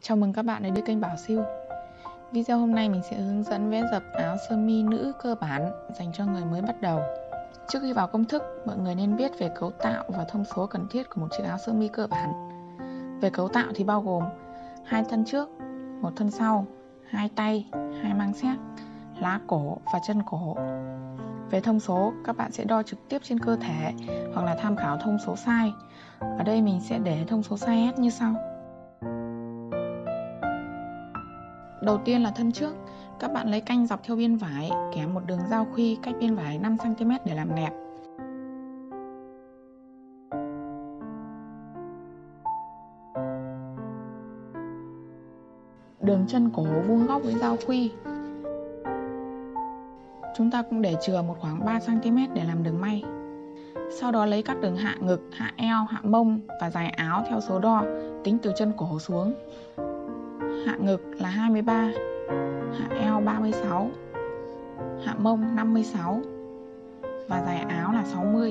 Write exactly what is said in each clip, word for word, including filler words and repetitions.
Chào mừng các bạn đến với kênh Bảo Siêu. Video hôm nay mình sẽ hướng dẫn vẽ dập áo sơ mi nữ cơ bản dành cho người mới bắt đầu. Trước khi vào công thức, mọi người nên biết về cấu tạo và thông số cần thiết của một chiếc áo sơ mi cơ bản. Về cấu tạo thì bao gồm hai thân trước, một thân sau, hai tay, hai mang xét, lá cổ và chân cổ. Về thông số, các bạn sẽ đo trực tiếp trên cơ thể hoặc là tham khảo thông số size. Ở đây mình sẽ để thông số size S như sau. Đầu tiên là thân trước, các bạn lấy canh dọc theo biên vải, kẻ một đường giao khuy cách biên vải năm xăng ti mét để làm nẹp. Đường chân cổ vuông góc với giao khuy. Chúng ta cũng để chừa một khoảng ba xăng ti mét để làm đường may. Sau đó lấy các đường hạ ngực, hạ eo, hạ mông và dài áo theo số đo, tính từ chân cổ xuống. Hạ ngực là hai mươi ba, hạ eo ba mươi sáu, hạ mông năm mươi sáu và dài áo là sáu mươi.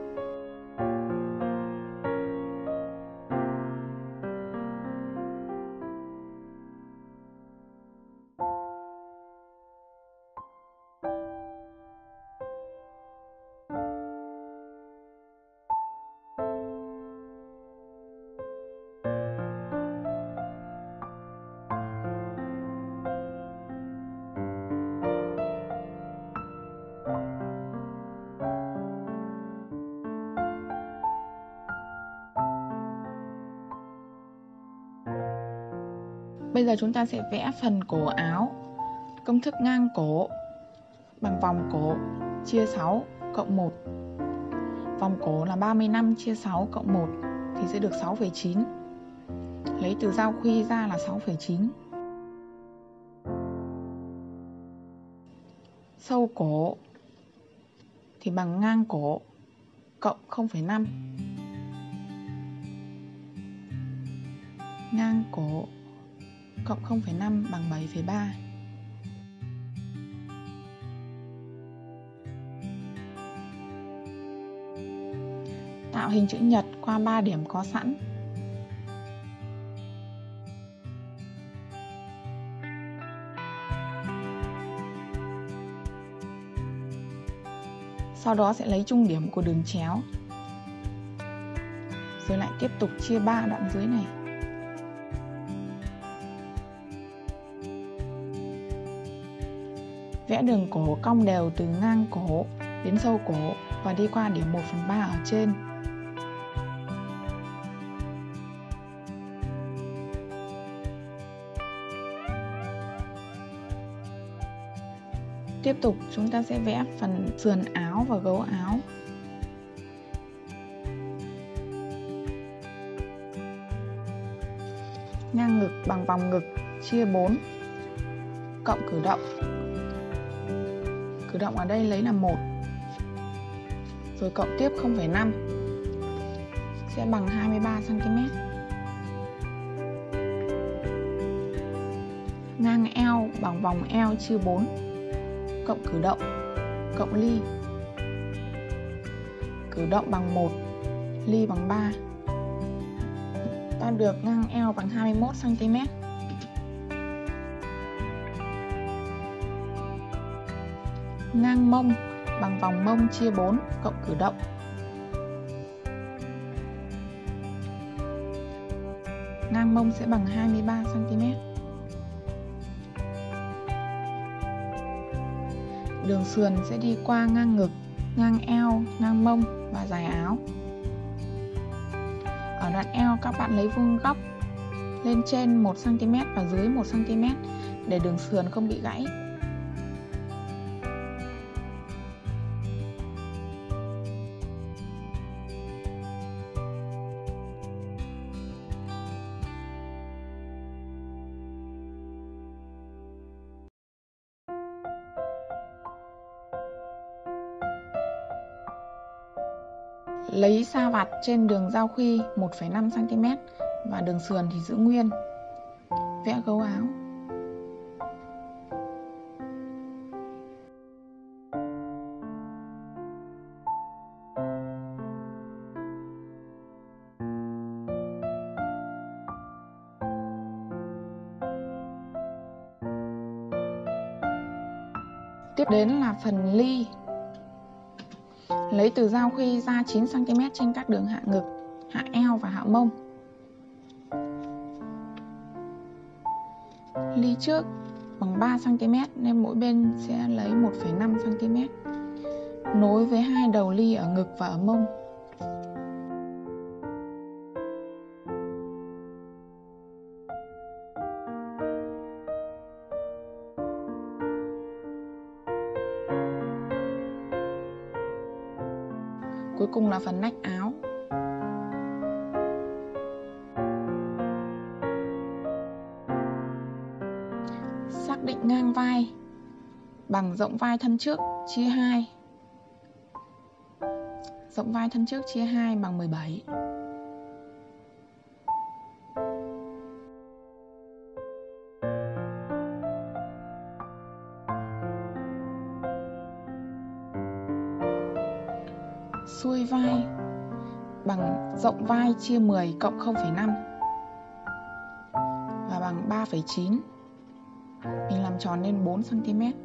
Bây giờ chúng ta sẽ vẽ phần cổ áo. Công thức ngang cổ bằng vòng cổ chia sáu cộng một. Vòng cổ là ba mươi lăm chia sáu cộng một thì sẽ được sáu phẩy chín. Lấy từ giao khuy ra là sáu phẩy chín. Sâu cổ thì bằng ngang cổ cộng không phẩy năm. Ngang cổ cộng không phẩy năm bằng bảy phẩy ba. Tạo hình chữ nhật qua ba điểm có sẵn. Sau đó sẽ lấy trung điểm của đường chéo. Rồi lại tiếp tục chia ba đoạn dưới này. Vẽ đường cổ cong đều từ ngang cổ đến sâu cổ và đi qua điểm một phần ba ở trên. Tiếp tục chúng ta sẽ vẽ phần sườn áo và gấu áo. Ngang ngực bằng vòng ngực chia bốn cộng cử động. Cử động ở đây lấy là một. Rồi cộng tiếp không phẩy năm sẽ bằng hai mươi ba xăng ti mét. Ngang eo bằng vòng eo chia bốn cộng cử động cộng ly. Cử động bằng một, ly bằng ba. Ta được ngang eo bằng hai mươi mốt xăng ti mét. Ngang mông bằng vòng mông chia bốn cộng cử động. Ngang mông sẽ bằng hai mươi ba xăng ti mét. Đường sườn sẽ đi qua ngang ngực, ngang eo, ngang mông và dài áo. Ở đoạn eo các bạn lấy vuông góc lên trên một xăng ti mét và dưới một xăng ti mét để đường sườn không bị gãy. Lấy sa vạt trên đường giao khuy một phẩy năm xăng ti mét và đường sườn thì giữ nguyên. Vẽ gấu áo. Tiếp đến là phần ly. Lấy từ giao khuy ra chín xăng ti mét trên các đường hạ ngực, hạ eo và hạ mông. Ly trước bằng ba xăng ti mét nên mỗi bên sẽ lấy một phẩy năm xăng ti mét. Nối với hai đầu ly ở ngực và ở mông. Cuối cùng là phần nách áo. Xác định ngang vai bằng rộng vai thân trước chia hai. Rộng vai thân trước chia hai bằng mười bảy. Xuôi vai bằng rộng vai chia mười cộng không phẩy năm và bằng ba phẩy chín. Mình làm tròn lên bốn xăng ti mét.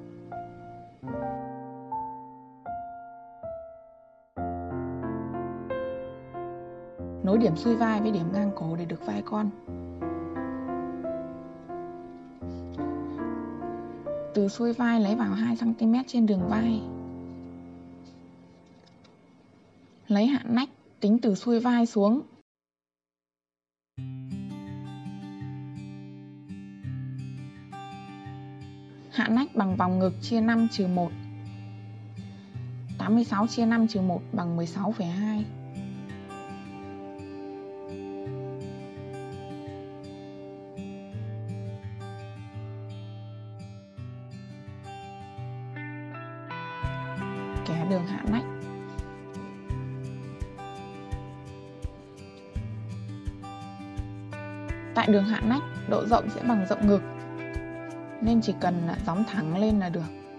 Nối điểm xuôi vai với điểm ngang cổ để được vai con. Từ xuôi vai lấy vào hai xăng ti mét trên đường vai. Lấy hạ nách tính từ xuôi vai xuống. Hạ nách bằng vòng ngực chia năm trừ một. tám mươi sáu chia năm trừ một bằng mười sáu phẩy hai. Kẻ đường hạ nách. Tại đường hạ nách, độ rộng sẽ bằng rộng ngực, nên chỉ cần gióng thẳng lên là được.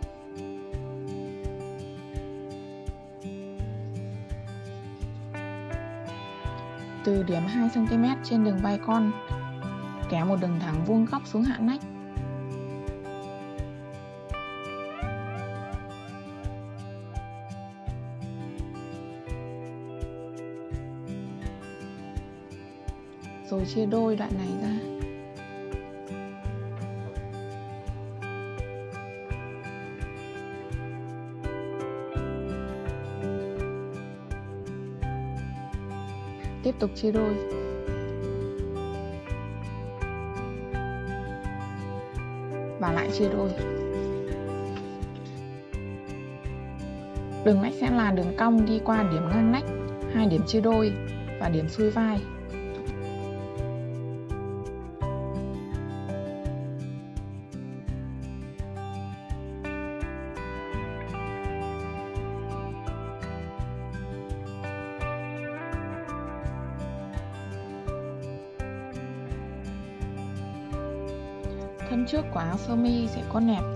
Từ điểm hai xăng ti mét trên đường vai con, kéo một đường thẳng vuông góc xuống hạ nách. Rồi chia đôi đoạn này ra. Tiếp tục chia đôi. Và lại chia đôi. Đường nách sẽ là đường cong đi qua điểm ngang nách, hai điểm chia đôi và điểm xuôi vai. Thân trước của áo sơ mi sẽ có nẹp.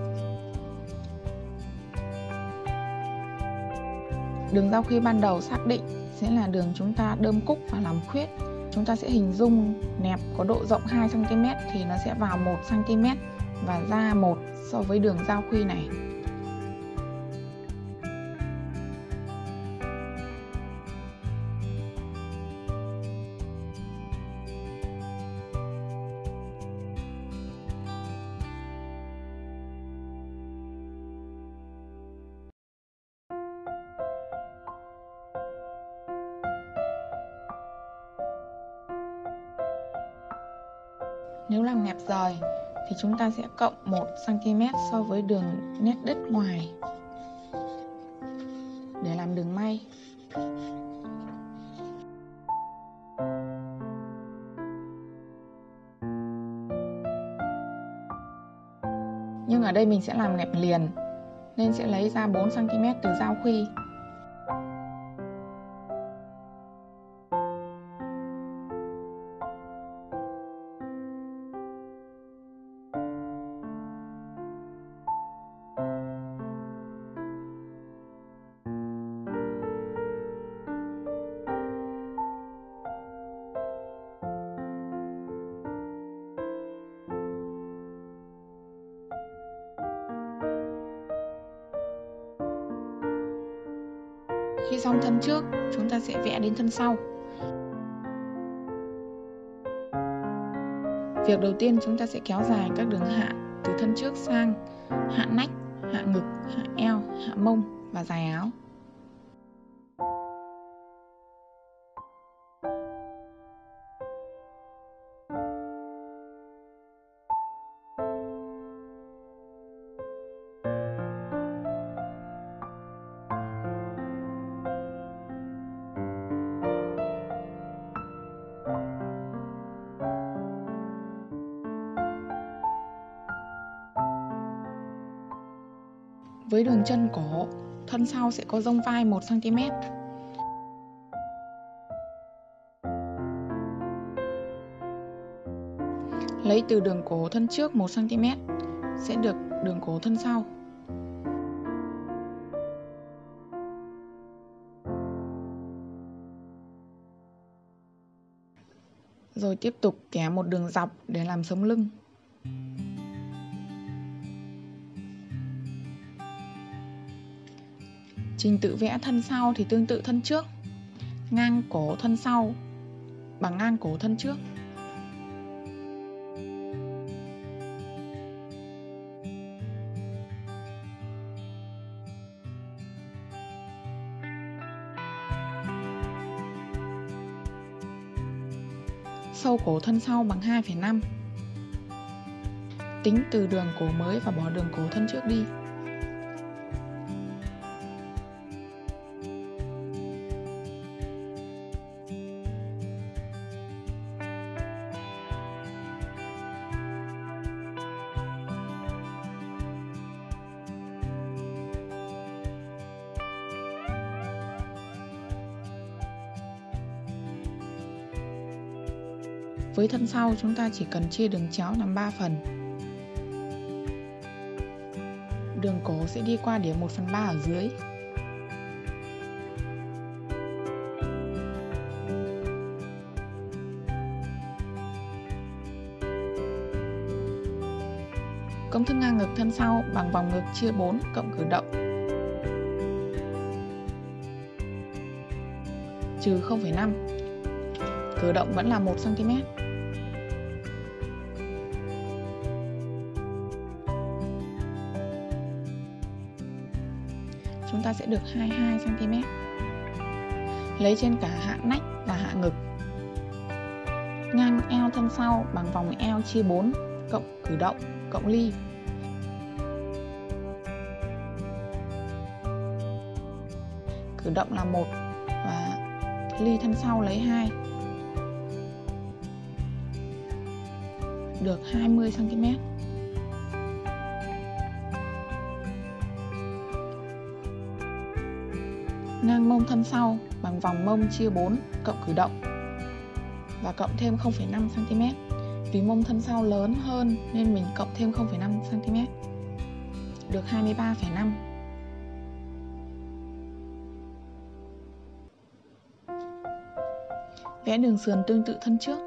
Đường giao khuy ban đầu xác định sẽ là đường chúng ta đơm cúc và làm khuyết. Chúng ta sẽ hình dung nẹp có độ rộng hai xăng ti mét thì nó sẽ vào một xăng ti mét và ra một so với đường giao khuy này. Nếu làm nẹp rời thì chúng ta sẽ cộng một xăng ti mét so với đường nét đứt ngoài để làm đường may. Nhưng ở đây mình sẽ làm nẹp liền nên sẽ lấy ra bốn xăng ti mét từ giao khuy. Khi xong thân trước, chúng ta sẽ vẽ đến thân sau. Việc đầu tiên chúng ta sẽ kéo dài các đường hạ từ thân trước sang hạ nách, hạ ngực, hạ eo, hạ mông và dài áo. Với đường chân cổ, thân sau sẽ có rông vai một xăng ti mét. Lấy từ đường cổ thân trước một xăng ti mét sẽ được đường cổ thân sau. Rồi tiếp tục kẻ một đường dọc để làm sống lưng. Trình tự vẽ thân sau thì tương tự thân trước. Ngang cổ thân sau bằng ngang cổ thân trước. Sâu cổ thân sau bằng hai phẩy năm. Tính từ đường cổ mới và bỏ đường cổ thân trước đi. Với thân sau chúng ta chỉ cần chia đường chéo làm ba phần. Đường cổ sẽ đi qua điểm một phần ba ở dưới. Công thức ngang ngực thân sau bằng vòng ngực chia bốn cộng cử động trừ không phẩy năm. Cử động vẫn là một xăng ti mét. Chúng ta sẽ được hai mươi hai xăng ti mét. Lấy trên cả hạ nách và hạ ngực. Ngang eo thân sau bằng vòng eo chia bốn cộng cử động cộng ly. Cử động là một và ly thân sau lấy hai. Được hai mươi xăng ti mét. Ngang mông thân sau bằng vòng mông chia bốn cộng cử động và cộng thêm không phẩy năm xăng ti mét. Vì mông thân sau lớn hơn nên mình cộng thêm không phẩy năm xăng ti mét. Được hai mươi ba phẩy năm. Vẽ đường sườn tương tự thân trước.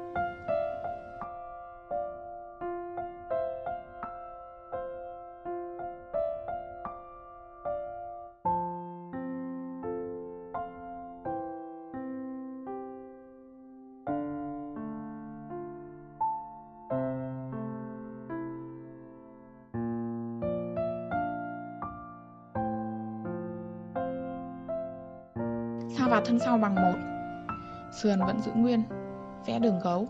Sao vào thân sau bằng một. Sườn vẫn giữ nguyên. Vẽ đường gấu.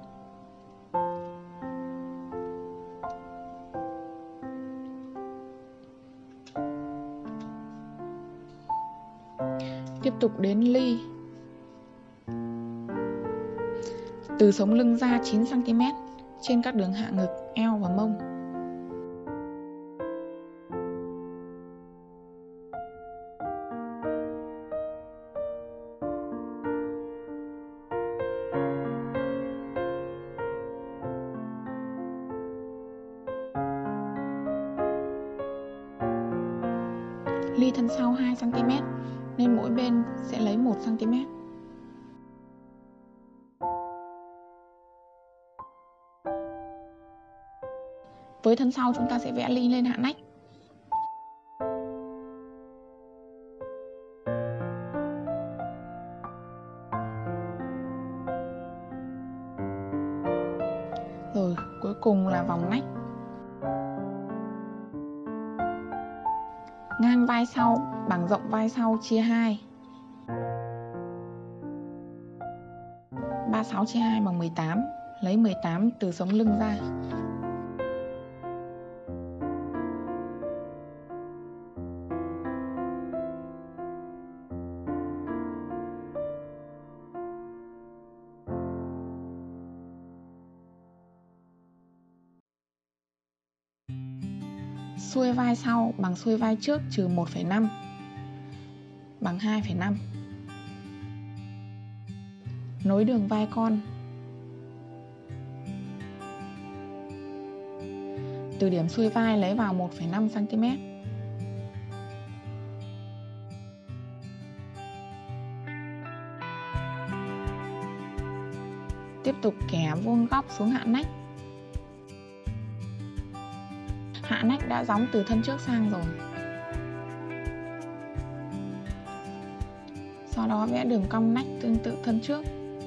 Tiếp tục đến ly. Từ sống lưng ra chín xăng ti mét trên các đường hạ ngực, eo và mông. Ly thân sau hai xăng ti mét nên mỗi bên sẽ lấy một xăng ti mét. Với thân sau chúng ta sẽ vẽ ly lên hạ nách. cùng là vòng nách. Ngang vai sau bằng rộng vai sau chia hai. ba mươi sáu chia hai bằng mười tám. Lấy mười tám từ sống lưng ra. Xuôi vai sau bằng xuôi vai trước trừ một phẩy năm bằng hai phẩy năm. Nối đường vai con. Từ điểm xuôi vai lấy vào một phẩy năm xăng ti mét. Tiếp tục kẻ vuông góc xuống hạ nách. Hạ nách đã gióng từ thân trước sang rồi. Sau đó vẽ đường cong nách tương tự thân trước.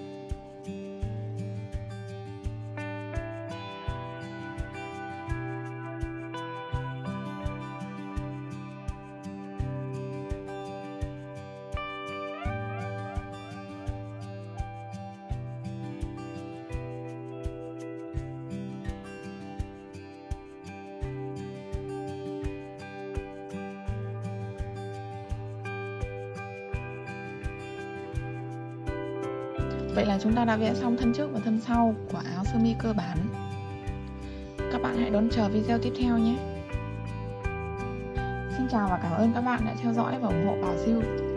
Vậy là chúng ta đã vẽ xong thân trước và thân sau của áo sơ mi cơ bản. Các bạn hãy đón chờ video tiếp theo nhé. Xin chào và cảm ơn các bạn đã theo dõi và ủng hộ Bảo Siêu.